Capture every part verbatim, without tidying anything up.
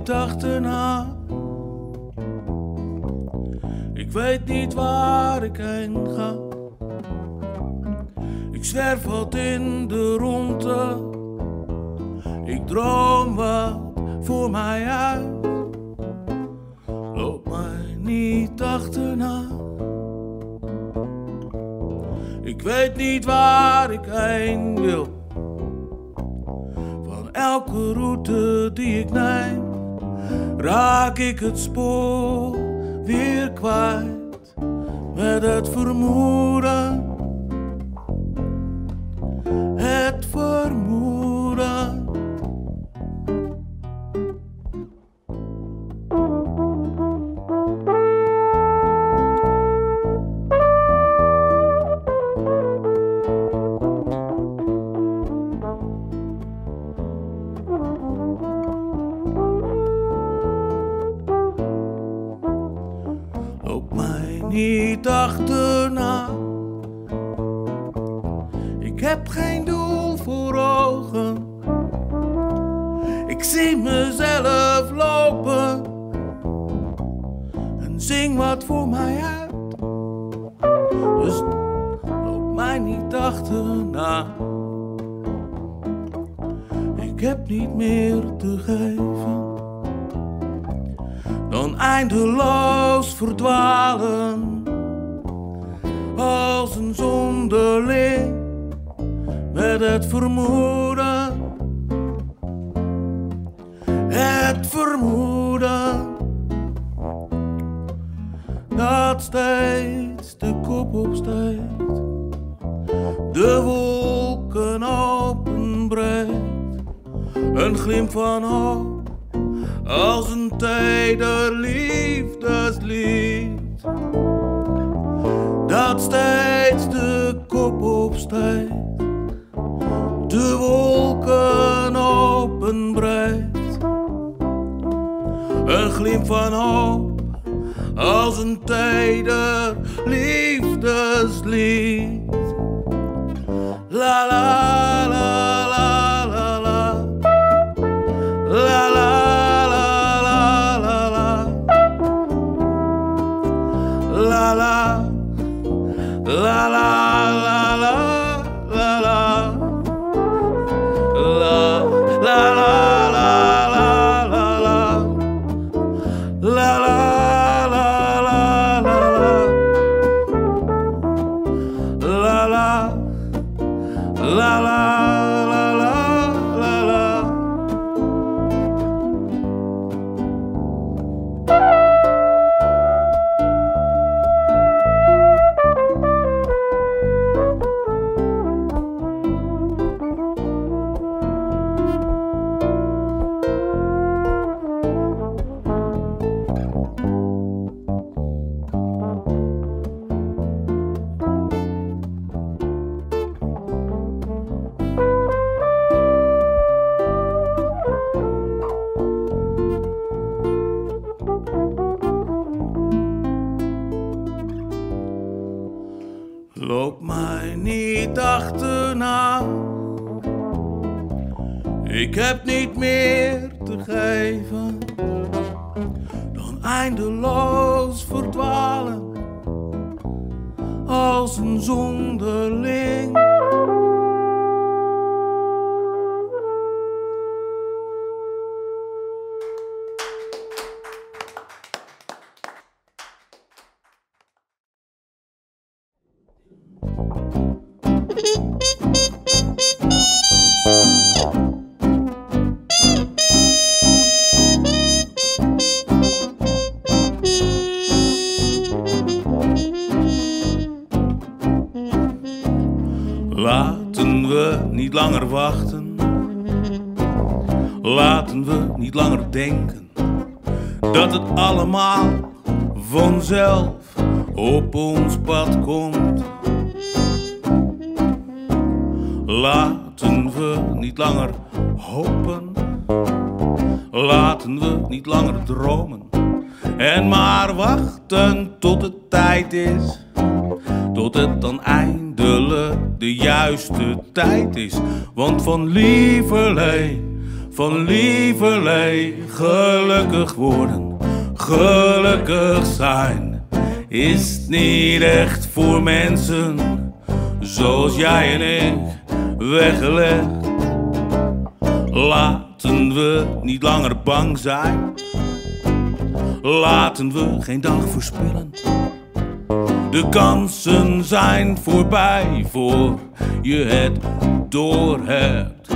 niet achterna. Ik weet niet waar ik heen ga. Ik zwerf wat in de ronde. Ik droom wat voor mij uit. Loop mij niet achterna. Ik weet niet waar ik heen wil. Van elke route die ik neem, raak ik het spoor weer kwijt. Met het vermoeden, het vermoeden. Loop mij niet achterna. Ik heb geen doel voor ogen. Ik zie mezelf lopen en zing wat voor mij uit. Dus loop mij niet achterna. Ik heb niet meer te geven dan eindeloos verdwalen als een zonderling met het vermoeden, het vermoeden dat steeds de kop opsteekt, de wolken openbreekt, een glimp van hoop als een teder liefdeslied dat steeds de kop opsteekt, de wolken openbreekt, een glimp van hoop als een teder liefdeslied. La la la la la la la la. La la la la la la la la la la la la la la la la la la la. Loop mij niet achterna. Ik heb niet meer te geven dan eindeloos verdwalen als een zonderling. Laten we niet langer wachten. Laten we niet langer denken dat het allemaal vanzelf op ons pad komt. Laten we niet langer hopen. Laten we niet langer dromen. En maar wachten tot het tijd is. Tot het dan eindelijk de juiste tijd is. Want van lieverlee van lieverlee. Gelukkig worden, gelukkig zijn, is niet echt voor mensen zoals jij en ik weggelegd. Laten we niet langer bang zijn, laten we geen dag verspillen. De kansen zijn voorbij voor je het doorhebt.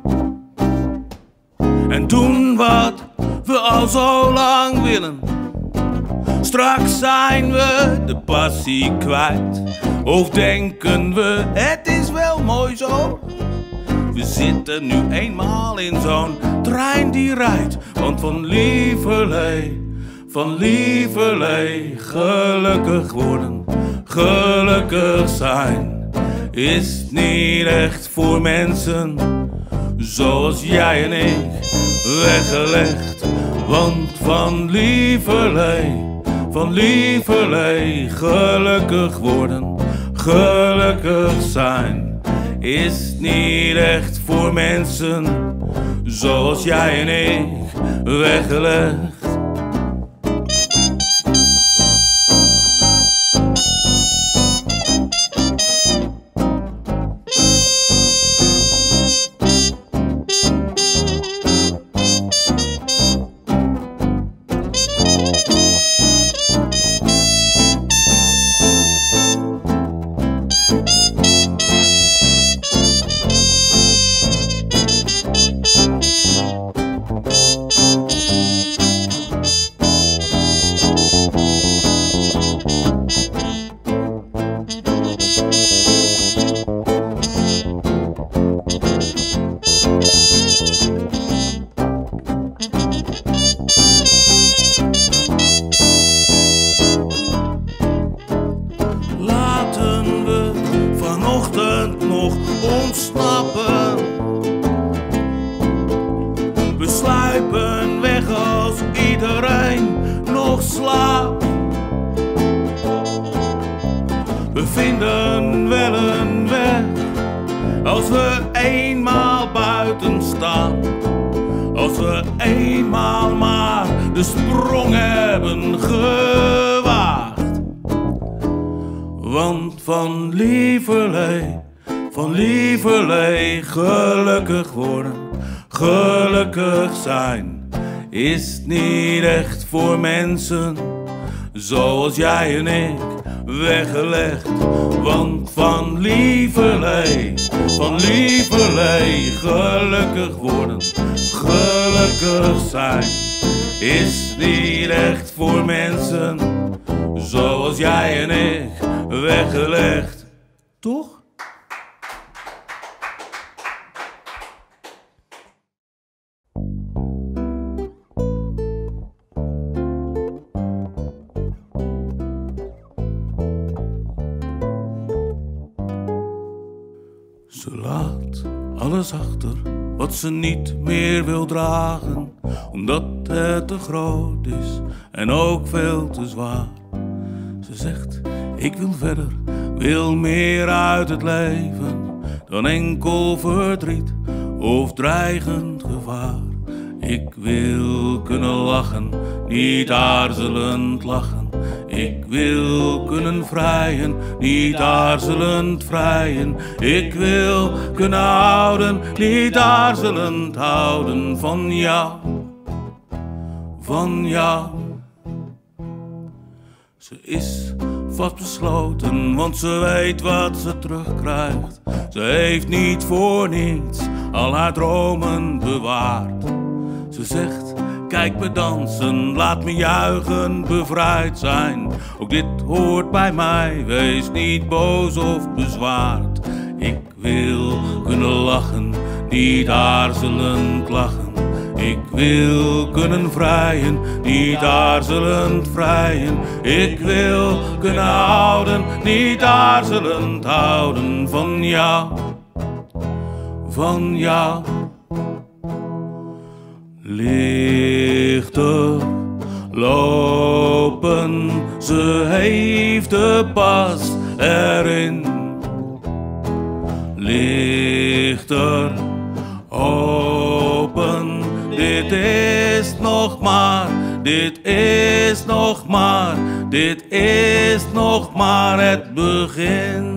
En doen wat we al zo lang willen. Straks zijn we de passie kwijt. Of denken we, het is wel mooi zo. We zitten nu eenmaal in zo'n trein die rijdt. Want van lieverlee, van lieverlee, gelukkig worden, gelukkig zijn, is niet echt voor mensen zoals jij en ik weggelegd. Want van lieverlee, van lieverlee, gelukkig worden, gelukkig zijn, is niet echt voor mensen zoals jij en ik weggelegd. Nog ontsnappen. We sluipen weg als iedereen nog slaapt. We vinden wel een weg als we eenmaal buiten staan. Als we eenmaal maar de sprong hebben gewaagd. Want van lieverlee, van lieverlee, gelukkig worden, gelukkig zijn, is niet echt voor mensen zoals jij en ik weggelegd. Want van lieverlee, van lieverlee, gelukkig worden, gelukkig zijn, is niet echt voor mensen zoals jij en ik weggelegd. Toch? Ze laat alles achter wat ze niet meer wil dragen, omdat het te groot is en ook veel te zwaar. Ze zegt, ik wil verder, wil meer uit het leven dan enkel verdriet of dreigend gevaar. Ik wil kunnen lachen, niet aarzelend lachen. Ik wil kunnen vrijen, niet aarzelend vrijen. Ik wil kunnen houden, niet aarzelend houden van jou, van jou. Ze is vastbesloten, want ze weet wat ze terugkrijgt. Ze heeft niet voor niets al haar dromen bewaard. Ze zegt, kijk me dansen, laat me juichen, bevrijd zijn. Ook dit hoort bij mij, wees niet boos of bezwaard. Ik wil kunnen lachen, niet aarzelend lachen. Ik wil kunnen vrijen, niet aarzelend vrijen. Ik wil kunnen houden, niet aarzelend houden van jou, van jou. Lichter lopen, ze heeft de pas erin. Lichter open, dit is nog maar, dit is nog maar het begin.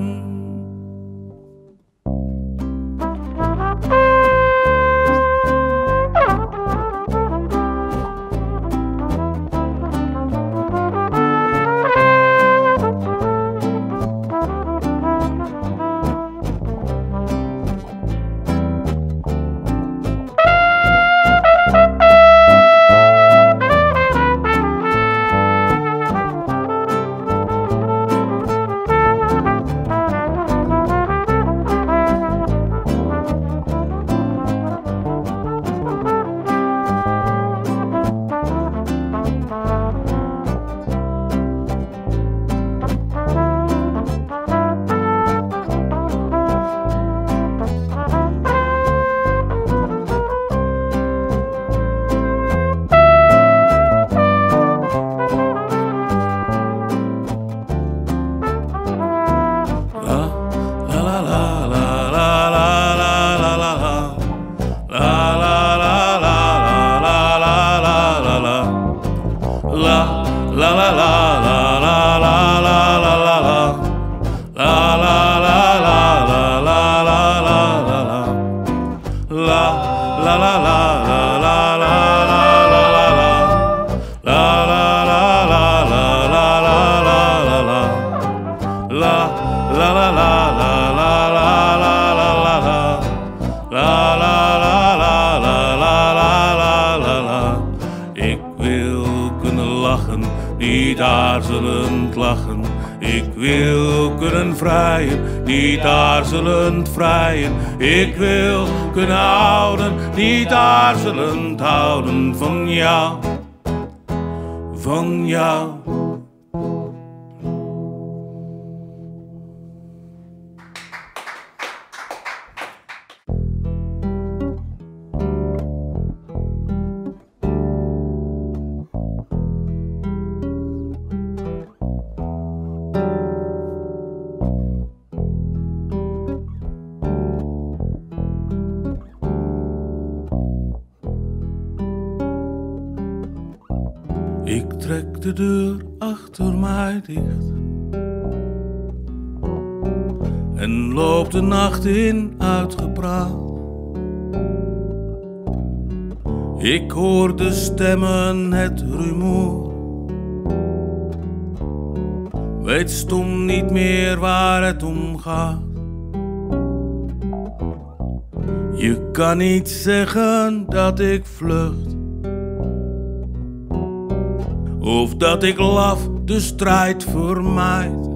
Niet aarzelend lachen, ik wil kunnen vrijen, niet aarzelend vrijen. Ik wil kunnen houden, niet aarzelend houden van jou, van jou. Ik trek de deur achter mij dicht en loop de nacht in uitgepraat. Ik hoor de stemmen, het rumoer, weet stom niet meer waar het om gaat. Je kan niet zeggen dat ik vlucht, of dat ik laf de strijd vermijd.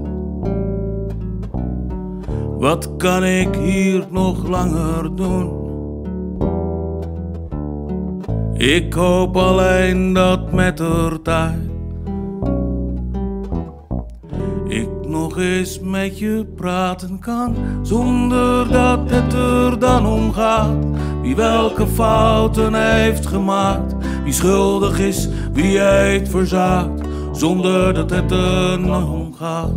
Wat kan ik hier nog langer doen? Ik hoop alleen dat met de tijd ik nog eens met je praten kan, zonder dat het er dan om gaat. Wie welke fouten heeft gemaakt, wie schuldig is, wie heeft verzaakt, zonder dat het er nog om gaat.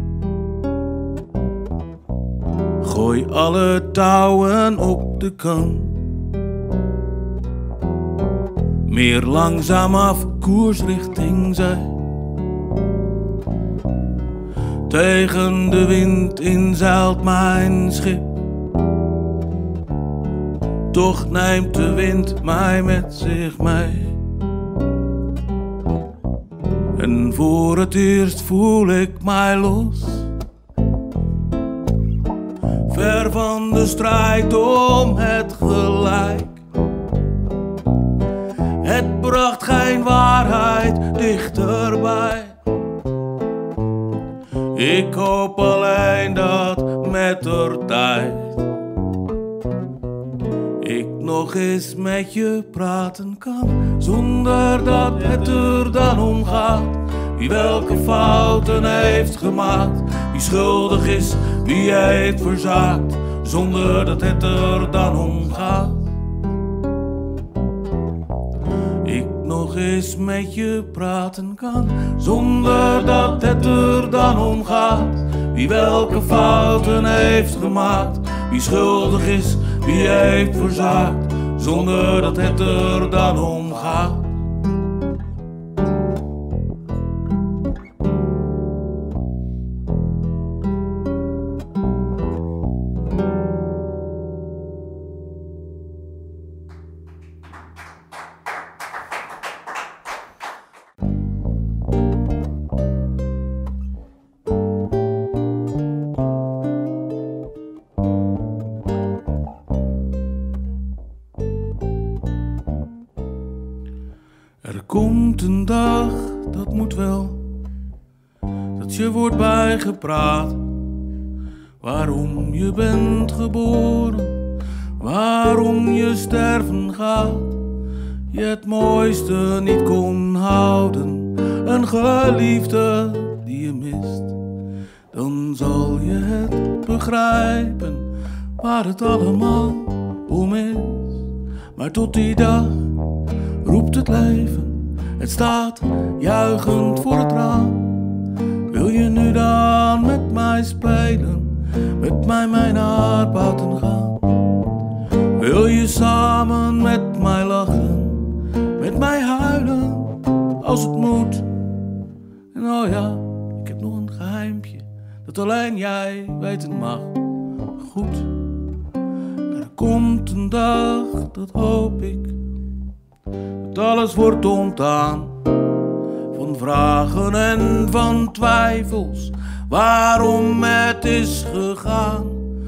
Gooi alle touwen op de kant, meer langzaam af, koers richting zee. Tegen de wind inzeilt mijn schip, toch neemt de wind mij met zich mee. En voor het eerst voel ik mij los, ver van de strijd om het gelijk. Het bracht geen waarheid dichterbij. Ik hoop alleen dat met de tijd ik nog eens met je praten kan, zonder dat het er dan om gaat. Wie welke fouten heeft gemaakt, wie schuldig is, wie heeft verzaakt, zonder dat het er dan om gaat. Ik nog eens met je praten kan, zonder dat het er dan om gaat. Wie welke fouten heeft gemaakt, wie schuldig is, wie heeft verzaakt, zonder dat het er dan om gaat. een dag, dat moet wel, dat je wordt bijgepraat. Waarom je bent geboren, waarom je sterven gaat. Je het mooiste niet kon houden, een geliefde die je mist. Dan zal je het begrijpen, waar het allemaal om is. Maar tot die dag roept het leven, het staat juichend voor het raam. Wil je nu dan met mij spelen, met mij mij naar buiten gaan? Wil je samen met mij lachen, met mij huilen, als het moet? En oh ja, ik heb nog een geheimpje, dat alleen jij weten mag. Goed, er komt een dag, dat hoop ik, dat alles wordt ontdaan. Van vragen en van twijfels, waarom het is gegaan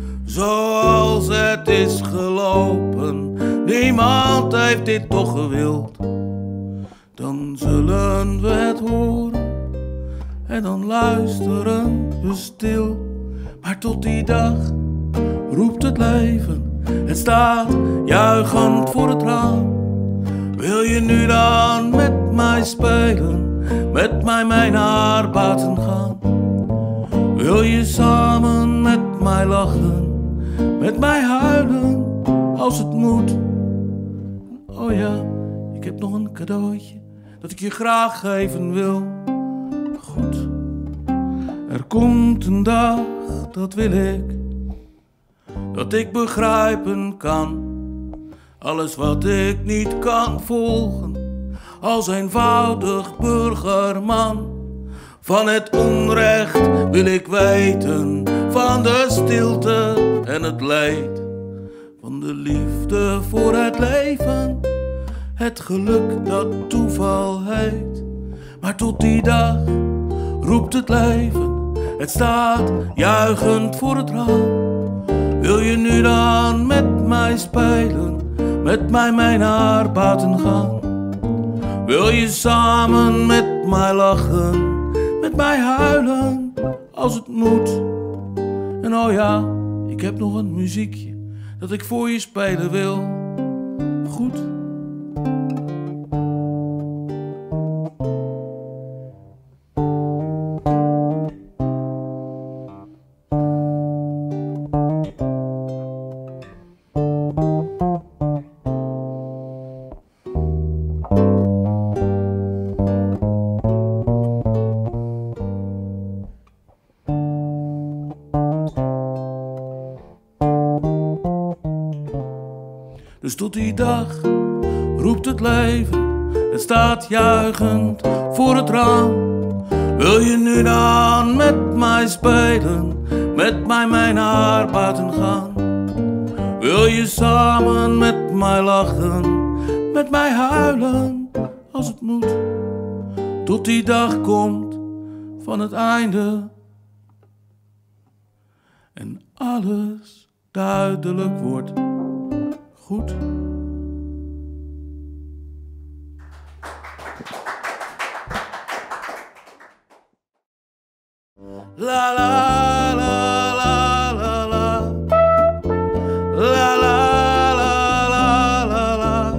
zoals het is gelopen. Niemand heeft dit toch gewild. Dan zullen we het horen en dan luisteren we stil. Maar tot die dag roept het leven, het staat juichend voor het raam. Wil je nu dan met mij spelen, met mij mij naar buiten gaan? Wil je samen met mij lachen, met mij huilen, als het moet? Oh ja, ik heb nog een cadeautje, dat ik je graag geven wil. Goed, er komt een dag, dat wil ik, dat ik begrijpen kan. Alles wat ik niet kan volgen, als eenvoudig burgerman. Van het onrecht wil ik weten, van de stilte en het leed. Van de liefde voor het leven, het geluk dat toeval heet. Maar tot die dag roept het leven, het staat juichend voor het raam. Wil je nu dan met mij spelen, met mij mij naar buiten gaan? Wil je samen met mij lachen, met mij huilen, als het moet? En oh ja, ik heb nog een muziekje, dat ik voor je spelen wil. Goed. Dus tot die dag roept het leven, het staat juichend voor het raam. Wil je nu dan met mij spelen, met mij mij naar buiten gaan? Wil je samen met mij lachen, met mij huilen, als het moet? Tot die dag komt van het einde en alles duidelijk wordt. Goed. La la la la la la. La la la la la la.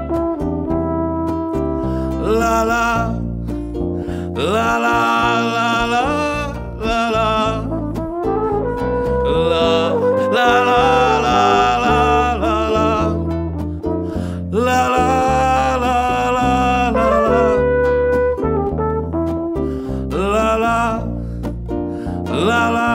La la la la la la la la. La la la. La la la la la la la la la